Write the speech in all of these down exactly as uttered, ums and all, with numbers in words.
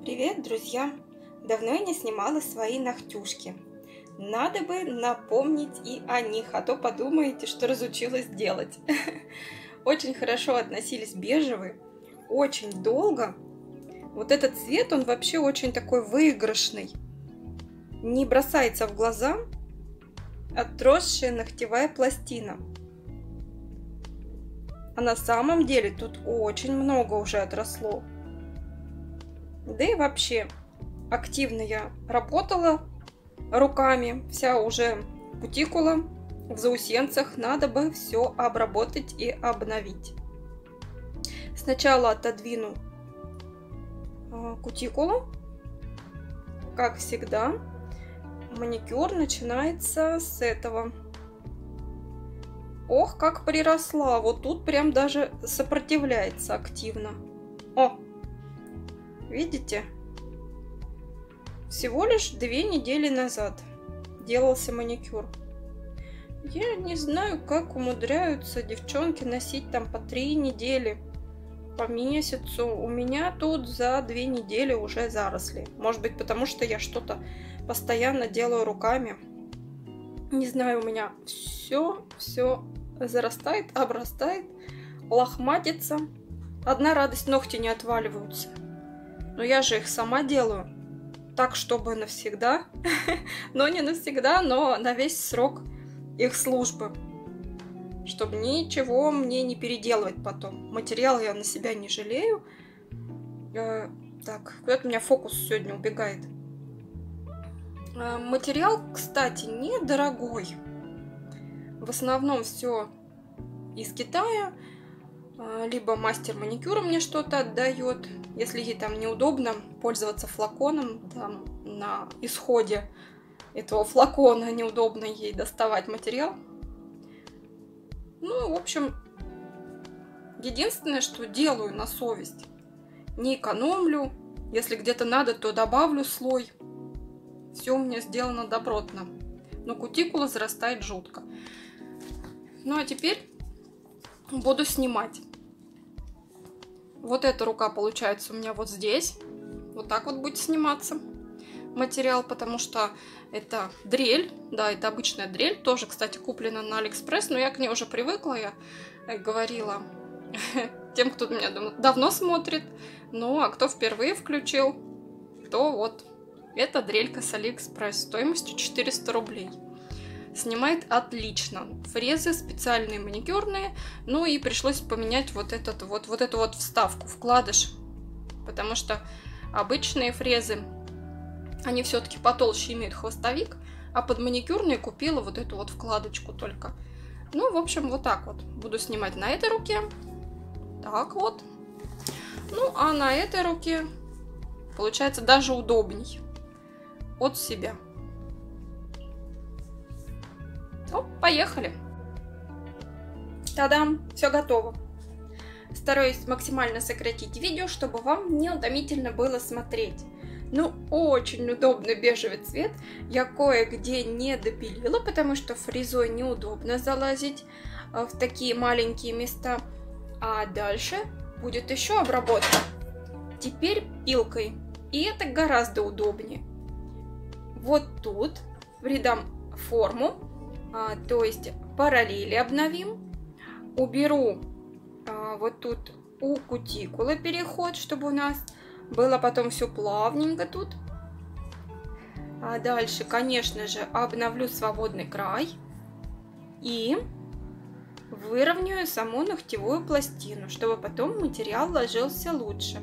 Привет, друзья! Давно я не снимала свои ногтюшки. Надо бы напомнить и о них, а то подумаете, что разучилась делать. Очень хорошо относились бежевые, очень долго. Вот этот цвет, он вообще очень такой выигрышный. Не бросается в глаза отросшая ногтевая пластина. А на самом деле тут очень много уже отросло. Да и вообще, активно я работала руками, вся уже кутикула в заусенцах, надо бы все обработать и обновить. Сначала отодвину кутикулу, как всегда. Маникюр начинается с этого. Ох, как приросла, вот тут прям даже сопротивляется активно. О! Видите? Всего лишь две недели назад делался маникюр. Я не знаю, как умудряются девчонки носить там по три недели, по месяцу. У меня тут за две недели уже заросли. Может быть, потому что я что-то постоянно делаю руками. Не знаю, у меня все, все зарастает, обрастает, лохматится. Одна радость, ногти не отваливаются. Но я же их сама делаю, так, чтобы навсегда, но не навсегда, но на весь срок их службы, чтобы ничего мне не переделывать потом. Материал я на себя не жалею. Э, так, куда-то у меня фокус сегодня убегает. Э, материал, кстати, недорогой. В основном все из Китая. Либо мастер маникюра мне что-то отдает, если ей там неудобно пользоваться флаконом, там на исходе этого флакона неудобно ей доставать материал. Ну, в общем, единственное, что делаю на совесть, не экономлю, если где-то надо, то добавлю слой. Все у меня сделано добротно, но кутикула зарастает жутко. Ну, а теперь буду снимать. Вот эта рука получается у меня вот здесь. Вот так вот будет сниматься материал, потому что это дрель. Да, это обычная дрель. Тоже, кстати, куплена на Алиэкспресс, но я к ней уже привыкла. Я говорила тем, кто меня давно смотрит. Ну, а кто впервые включил, то вот. Это дрелька с Алиэкспресс стоимостью четыреста рублей. Снимает отлично. Фрезы специальные маникюрные. Ну и пришлось поменять вот, этот, вот, вот эту вот вставку, вкладыш. Потому что обычные фрезы, они все-таки потолще имеют хвостовик. А под маникюрные купила вот эту вот вкладочку только. Ну, в общем, вот так вот. Буду снимать на этой руке. Так вот. Ну, а на этой руке получается даже удобней от себя. Ну, поехали. Та-дам! Все готово. Стараюсь максимально сократить видео, чтобы вам не утомительно было смотреть. Ну, очень удобный бежевый цвет. Я кое-где не допилила, потому что фрезой неудобно залазить в такие маленькие места. А дальше будет еще обработка. Теперь пилкой. И это гораздо удобнее. Вот тут придам форму. А, то есть параллели обновим, уберу а, вот тут у кутикулы переход, чтобы у нас было потом все плавненько тут. А дальше, конечно же, обновлю свободный край и выровняю саму ногтевую пластину, чтобы потом материал ложился лучше.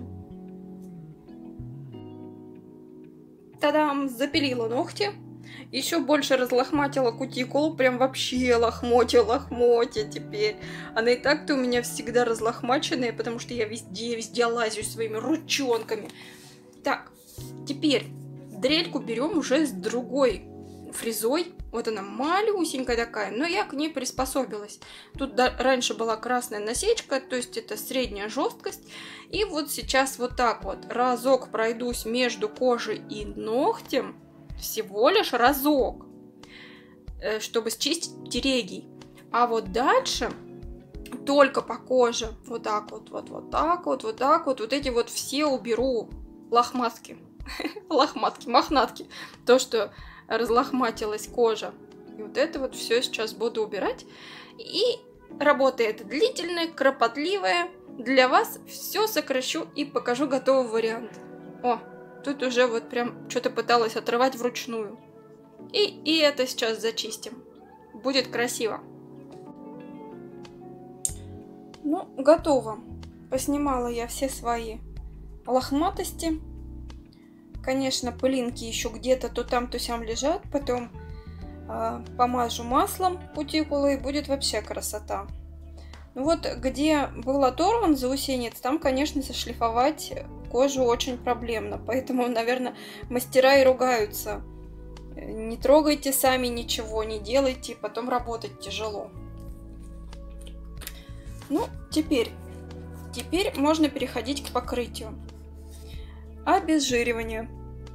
Та-дам! Запилила ногти. Еще больше разлохматила кутикулу, прям вообще лохмотья, лохмотья теперь. Она и так-то у меня всегда разлохмаченная, потому что я везде, везде лазю своими ручонками. Так, теперь дрельку берем уже с другой фрезой. Вот она малюсенькая такая, но я к ней приспособилась. Тут раньше была красная насечка, то есть это средняя жесткость. И вот сейчас вот так вот разок пройдусь между кожей и ногтем. Всего лишь разок, чтобы счистить терегий. А вот дальше только по коже. Вот так вот, вот, вот так вот, вот так вот. Вот эти вот все уберу лохматки, лохматки, мохнатки, то, что разлохматилась кожа. И вот это вот все сейчас буду убирать. И работа эта длительная, кропотливая. Для вас все сокращу и покажу готовый вариант. О, тут уже вот прям что-то пыталась отрывать вручную. И, и это сейчас зачистим. Будет красиво. Ну, готово. Поснимала я все свои лохматости. Конечно, пылинки еще где-то то там, то сям лежат. Потом э, помажу маслом кутикулы, и будет вообще красота. Ну вот, где был оторван заусенец, там, конечно, зашлифовать кожу очень проблемно. Поэтому, наверное, мастера и ругаются. Не трогайте сами ничего, не делайте, потом работать тяжело. Ну, теперь, теперь можно переходить к покрытию. Обезжиривание.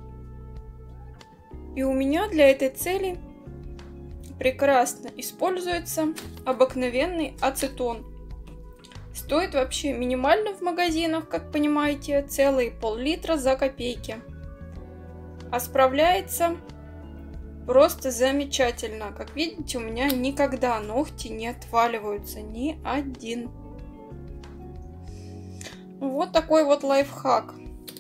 И у меня для этой цели прекрасно используется обыкновенный ацетон. Стоит вообще минимально в магазинах, как понимаете, целые пол-литра за копейки. А справляется просто замечательно. Как видите, у меня никогда ногти не отваливаются, ни один. Вот такой вот лайфхак.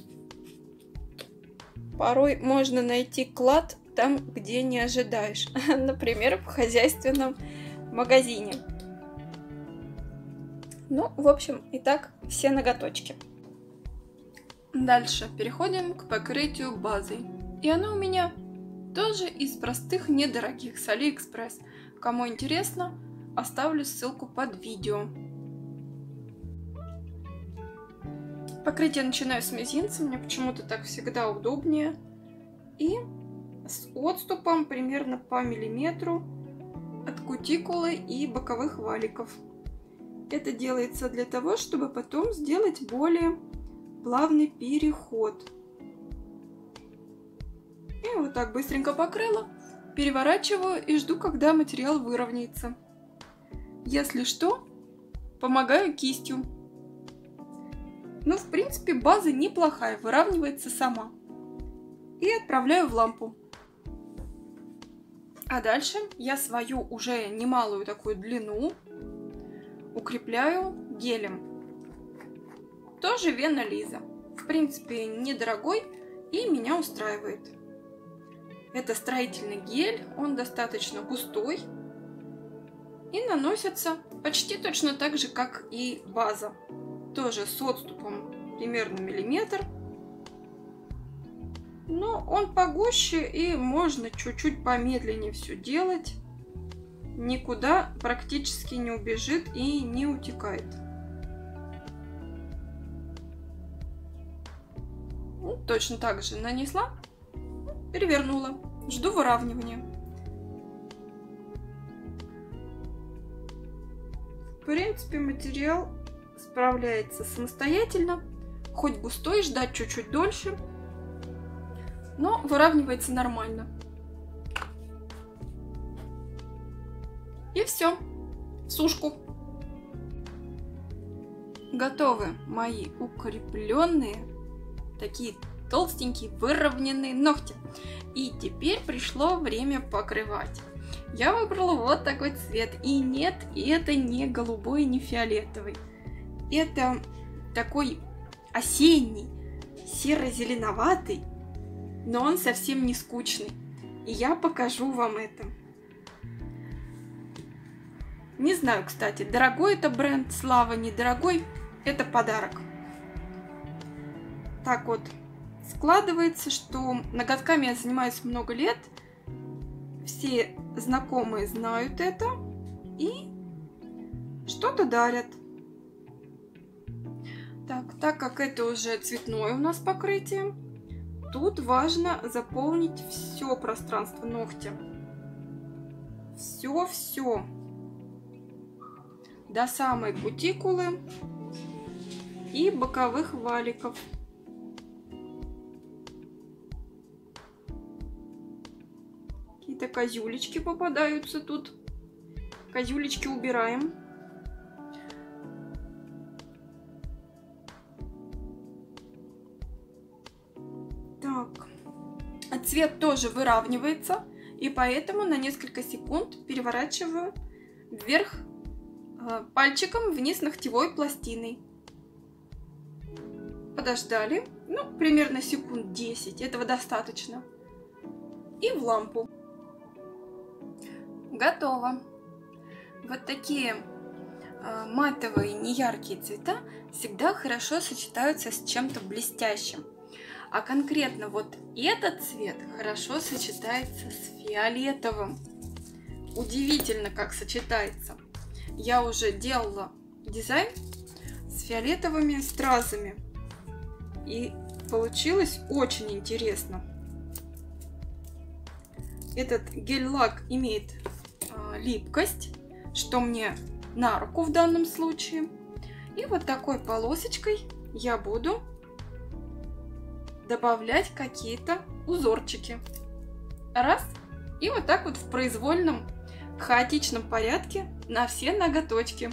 Порой можно найти клад там, где не ожидаешь. Например, в хозяйственном магазине. Ну, в общем, итак, все ноготочки. Дальше переходим к покрытию базой. И она у меня тоже из простых, недорогих, с Алиэкспресс. Кому интересно, оставлю ссылку под видео. Покрытие начинаю с мизинца, мне почему-то так всегда удобнее. И с отступом примерно по миллиметру от кутикулы и боковых валиков. Это делается для того, чтобы потом сделать более плавный переход. И вот так быстренько покрыла, переворачиваю и жду, когда материал выровняется. Если что, помогаю кистью. Ну, в принципе, база неплохая, выравнивается сама. И отправляю в лампу. А дальше я свою уже немалую такую длину укрепляю гелем. Тоже Вена Лиза. В принципе, недорогой и меня устраивает. Это строительный гель, он достаточно густой и наносится почти точно так же, как и база. Тоже с отступом примерно миллиметр. Но он погуще и можно чуть-чуть помедленнее все делать. Никуда практически не убежит и не утекает. Ну, точно так же нанесла, перевернула. Жду выравнивания. В принципе, материал справляется самостоятельно. Хоть густой, ждать чуть-чуть дольше. Но выравнивается нормально. И все. В сушку. Готовы мои укрепленные, такие толстенькие, выровненные ногти. И теперь пришло время покрывать. Я выбрала вот такой цвет. И нет, это не голубой, не фиолетовый. Это такой осенний, серо-зеленоватый, но он совсем не скучный. И я покажу вам это. Не знаю, кстати, дорогой это бренд, Слава, недорогой, это подарок. Так вот, складывается, что ноготками я занимаюсь много лет. Все знакомые знают это и что-то дарят. Так, так как это уже цветное у нас покрытие, тут важно заполнить все пространство ногтя. Все-все. До самой кутикулы и боковых валиков. Какие-то козюлечки попадаются тут. Козюлечки убираем. цвет тоже выравнивается, и поэтому на несколько секунд переворачиваю вверх пальчиком вниз ногтевой пластиной. Подождали, ну, примерно секунд десять, этого достаточно. И в лампу. Готово. Вот такие э, матовые, неяркие цвета всегда хорошо сочетаются с чем-то блестящим. А конкретно вот этот цвет хорошо сочетается с фиолетовым. Удивительно, как сочетается. Я уже делала дизайн с фиолетовыми стразами. И получилось очень интересно. Этот гель-лак имеет э, липкость, что мне на руку в данном случае. И вот такой полосочкой я буду добавлять какие-то узорчики. Раз. И вот так вот в произвольном, хаотичном порядке на все ноготочки.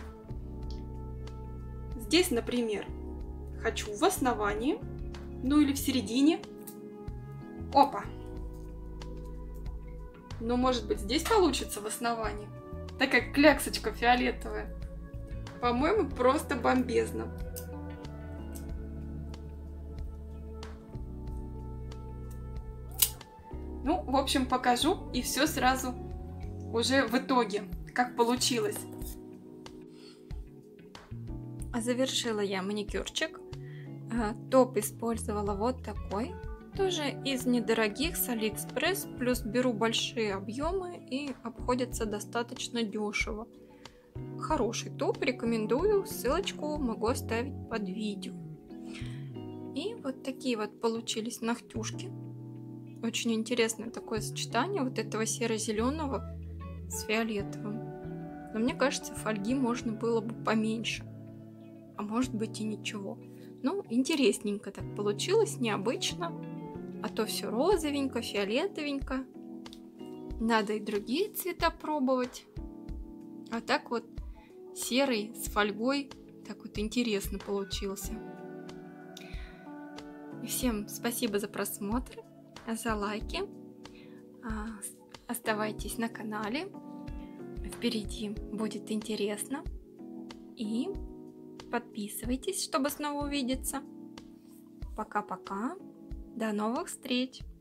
Здесь, например, хочу в основании, ну или в середине. Опа! Ну, может быть, здесь получится в основании. Такая кляксочка фиолетовая. По-моему, просто бомбезно. Ну, в общем, покажу и все сразу уже в итоге, как получилось. Завершила я маникюрчик. Топ использовала вот такой. Тоже из недорогих, с Алиэкспресс. Плюс беру большие объемы и обходится достаточно дешево. Хороший топ, рекомендую. Ссылочку могу оставить под видео. И вот такие вот получились ногтюшки. Очень интересное такое сочетание вот этого серо-зеленого с фиолетовым. Но мне кажется, фольги можно было бы поменьше. А может быть и ничего. Ну, интересненько так получилось, необычно. А то все розовенько, фиолетовенько. Надо и другие цвета пробовать. А так вот серый с фольгой так вот интересно получился. И всем спасибо за просмотр, за лайки. Оставайтесь на канале. Впереди будет интересно. И подписывайтесь, чтобы снова увидеться. Пока-пока. До новых встреч!